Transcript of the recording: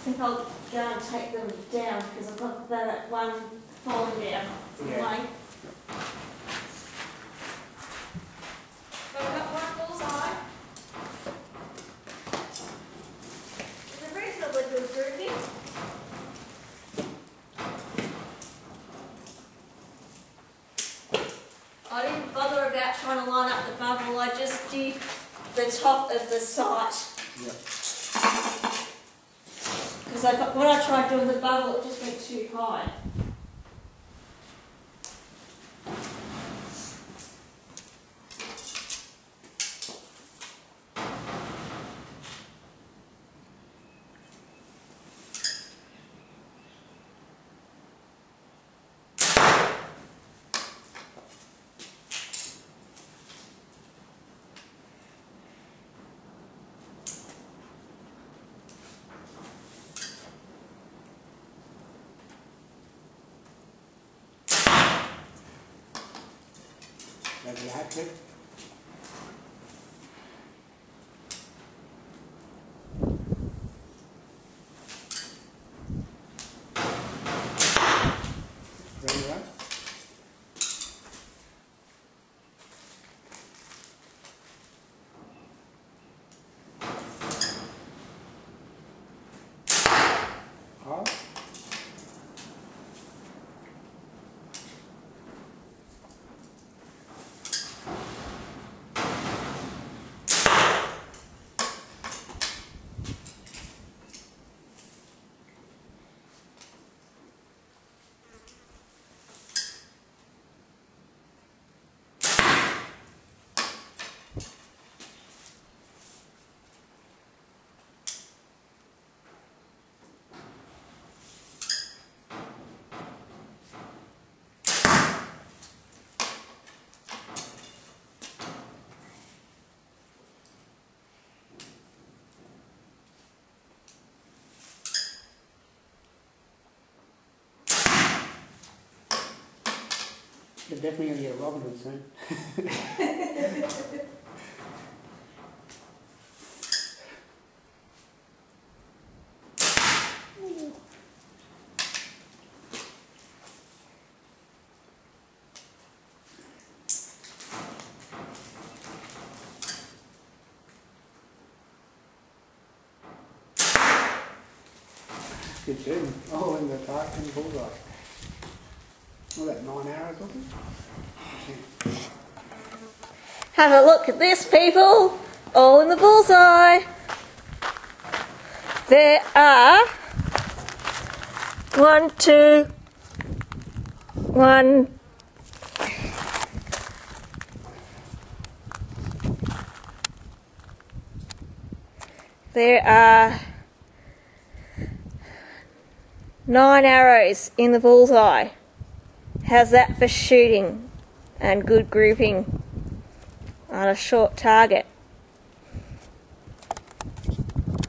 think I'll go and take them down because I've got that one falling down. Yeah. So I've got one bullseye. It's a reasonably good grouping. I didn't bother about trying to line up the bubble, I just did the top of the sight. Yep. Because when I tried doing the bubble, it just went too high. Maybe a hat trick. Ready to run? Oh. You're definitely going to get a Robin Hood soon. Good shooting. Oh, in the target and bullseye. What, that 9 arrows, wasn't it? Have a look at this, people. All in the bullseye. There are 1, 2, 1. There are 9 arrows in the bullseye. How's that for shooting and good grouping on a short target?